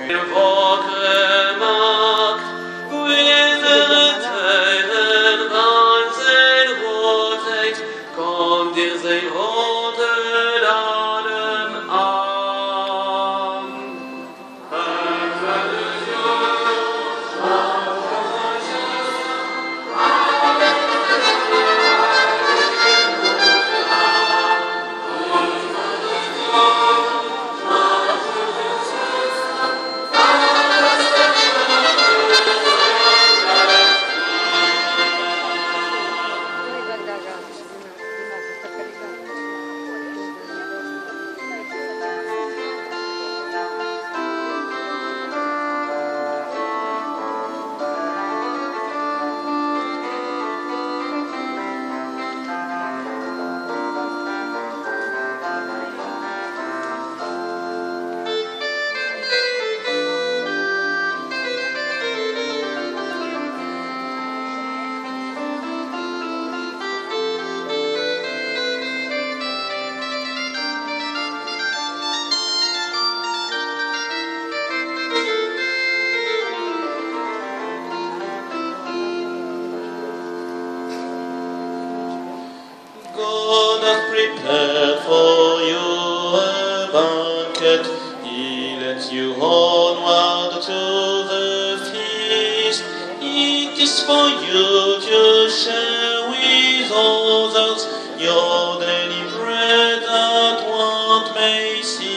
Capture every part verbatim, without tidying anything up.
God hath prepared for you a banquet. He leads you onward to the feast. It is for you to share with others your daily bread that want may cease.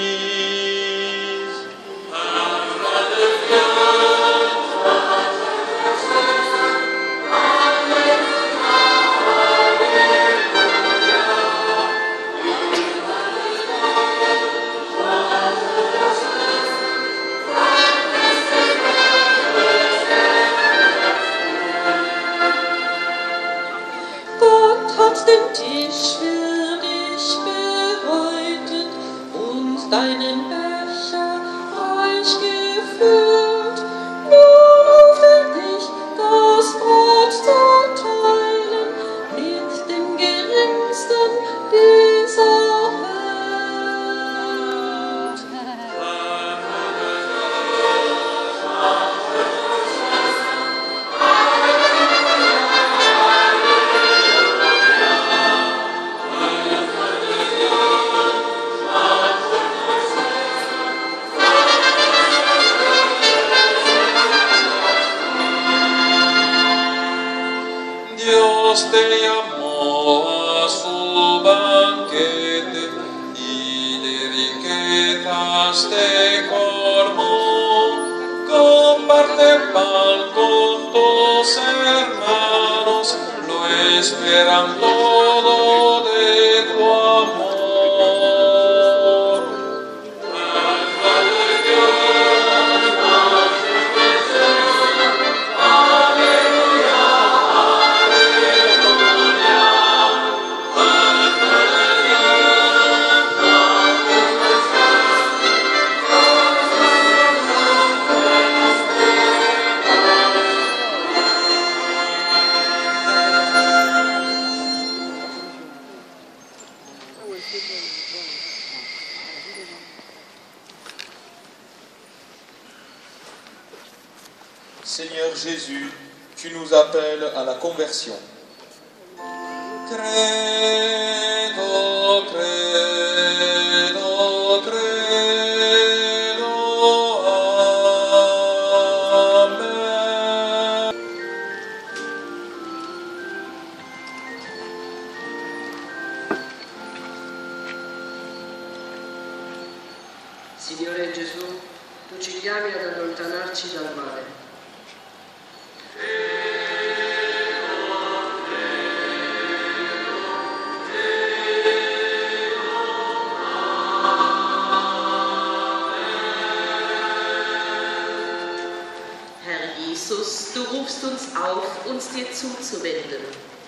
Den Tisch für dich bereitet und deinen Becher reich gefüllt. Nun ruft er dich, das Brot zu teilen mit den Geringsten dieser Welt. Dios te llamó a su banquete y de riquezas te colmó. Comparte el pan con tus hermanos, lo esperan todo de tu amor. Seigneur Jésus, tu nous appelles à la conversion. Credo, credo, credo, amen. Signore Gesù, tu ci chiami ad allontanarci dal male. Jesus, du rufst uns auf, uns dir zuzuwenden.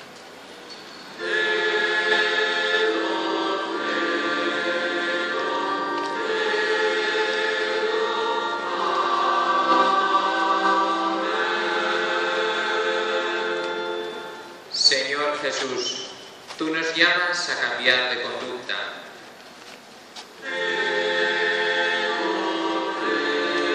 Señor Jesús, tú nos llamas a cambiar de conducta.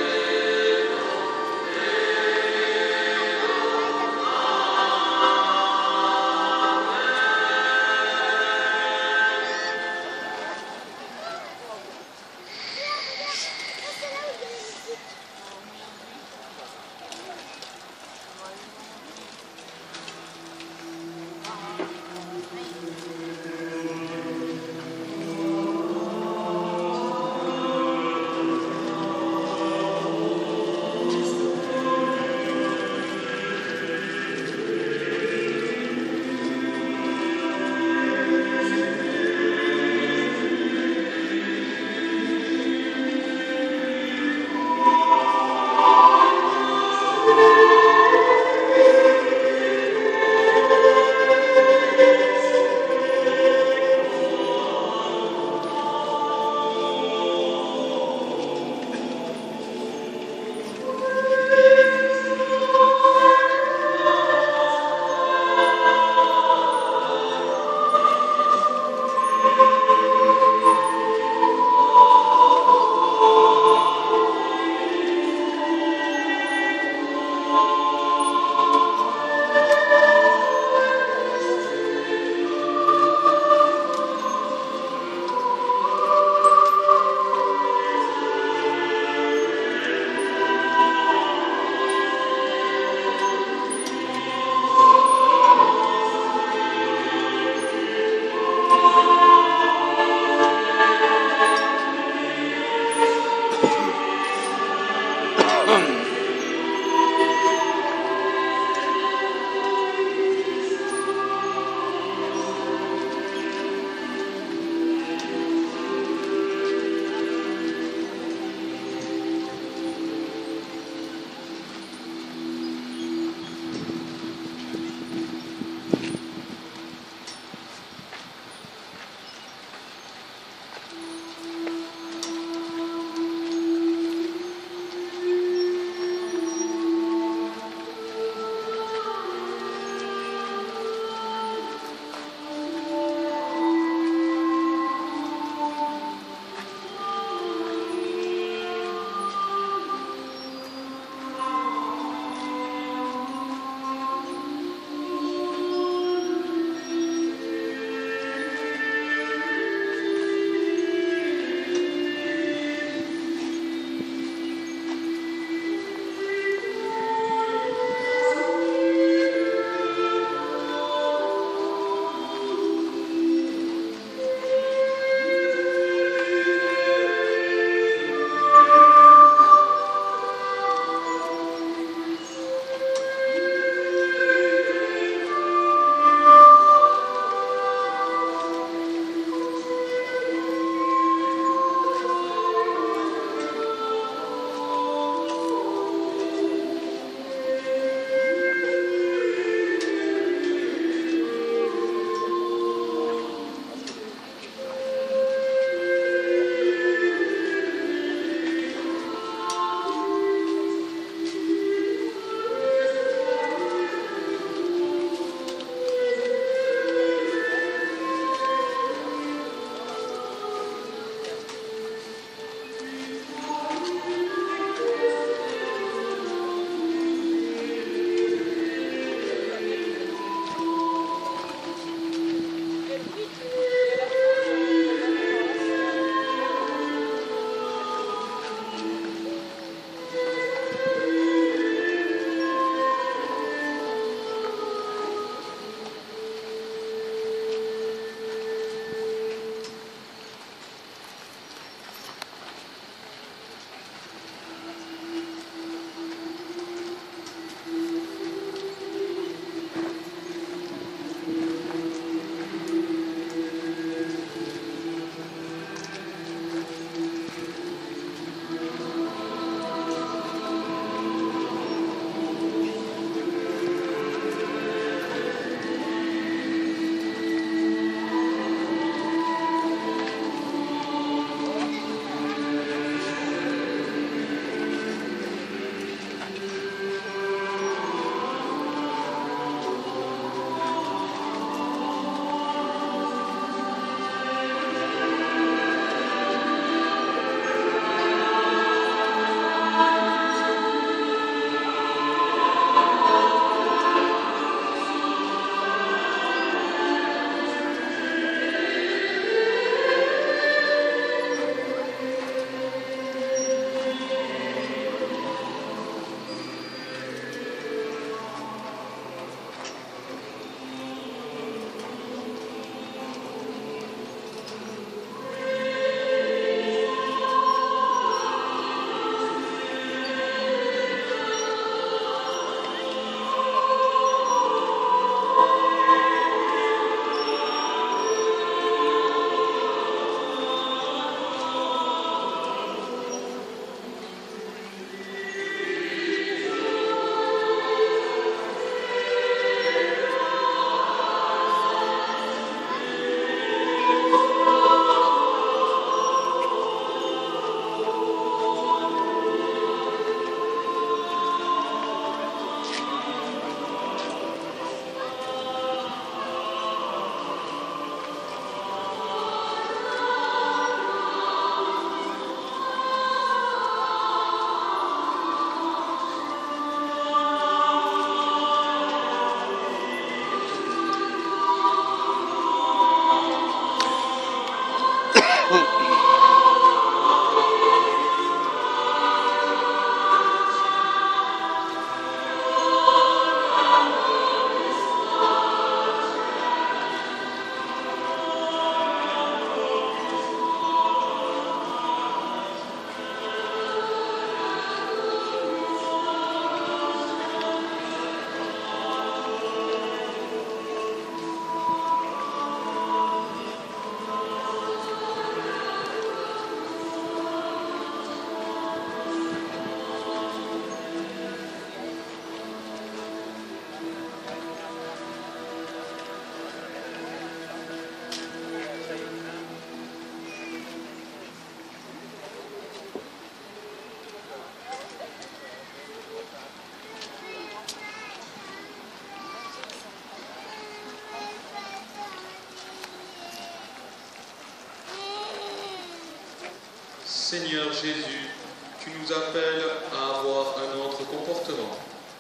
Seigneur Jésus, tu nous appelles à avoir un autre comportement.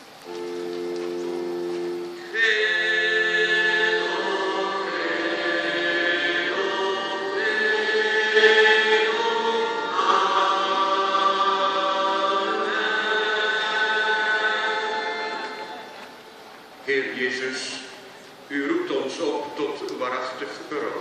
Heer Jezus, u roept ons op tot waarachtig berouw.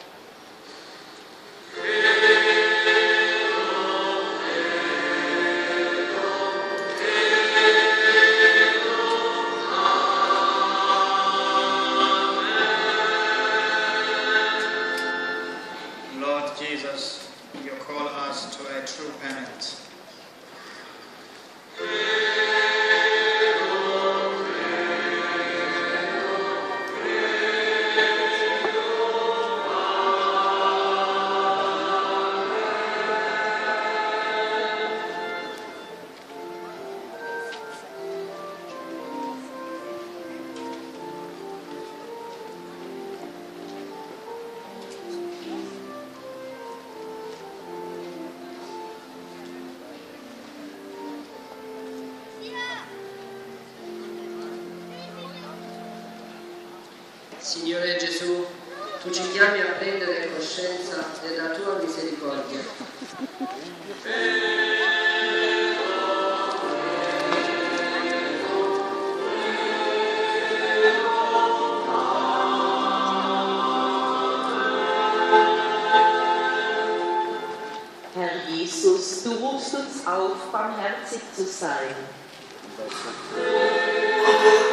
Lord Jesus, you call us to a true penance. Signore Gesù, tu ci chiami a prendere coscienza della tua misericordia. Herr Jesus, du rufst uns auf, barmherzig zu sein.